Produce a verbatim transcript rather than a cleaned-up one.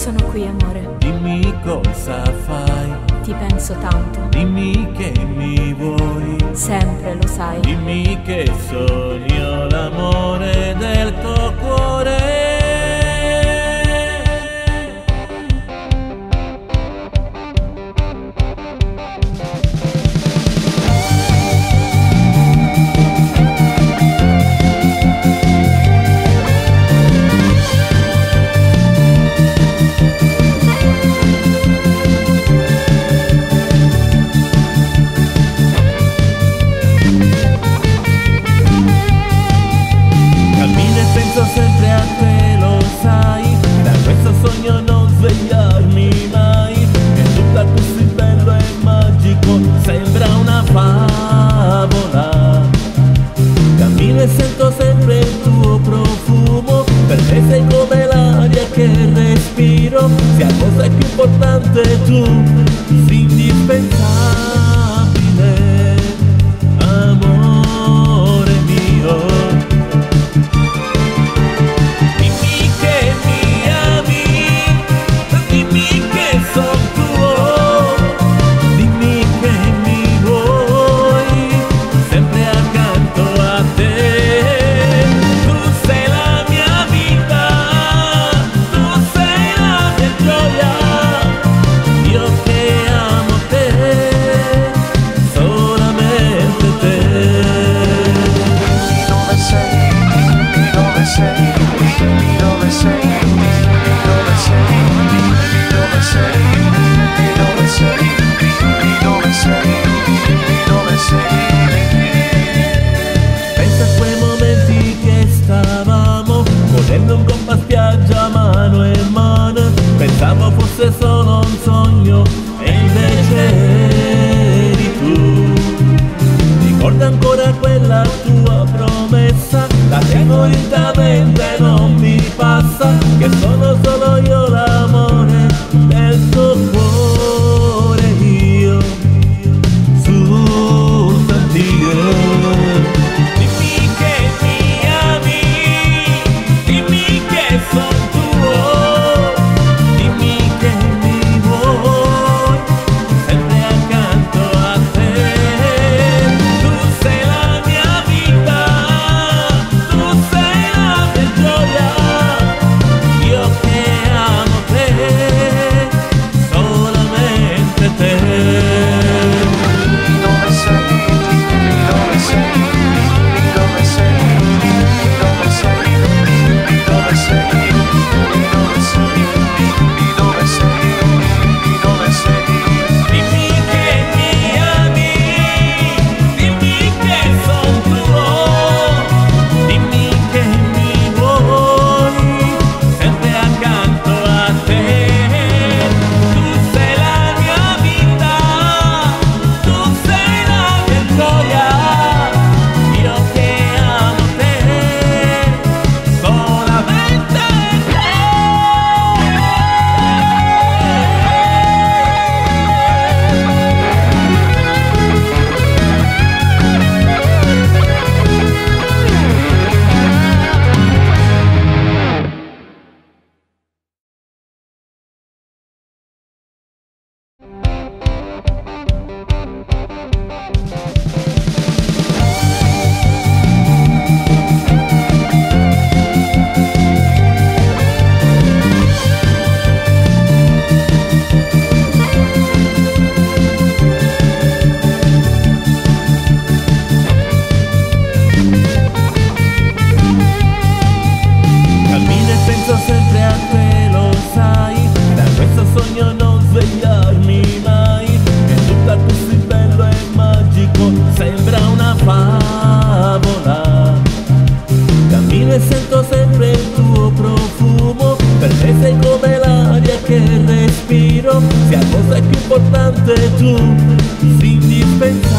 Sono qui, amore. Dimmi cosa fai. Ti penso tanto. Dimmi che mi vuoi. Sempre lo sai. Dimmi che sogno l'amore del tuo cuore. Penso sempre a te, lo sai, da questo sogno non svegliarmi mai. È tutto così bello e magico, sembra una favola. Cammino e sento sempre il tuo profumo, per te sei come l'aria che respiro. Sia cosa più importante tu, sei indispensabile, amore mio. Pensa a quei momenti che stavamo correndo un compa spiaggia mano in mano. Pensavo fosse solo un sogno e invece eri tu. Ricorda ancora quella tua promessa, la tengo lentamente, non mi passa, che sono solo io l'amore del tuo cuore, io soltanto io. Dimmi che mi ami, dimmi che son tuo, dimmi che mi vuoi, sempre accanto a te. Tu sei la mia vita, tu sei la mia gioia, io che amo te, solamente te. Dove sei? Dove sei? Dove sei? Dove sei? Dove sei? Dove sei? Dove sei? Dove sei? Dimmi che mi ami, dimmi che son tuo, dimmi che mi vuoi, sempre accanto a te. Tu sei la mia vita, tu sei la mia gioia, io che amo te, solamente te. Cammino e penso sempre a te, lo sai, da questo sogno non svegliarmi mai. È tutto così bello e magico, sembra una favola. Cammino e sento sempre il tuo profumo, per te sei come l'aria che respiro. Sia cosa più importante tu, sei indispensabile.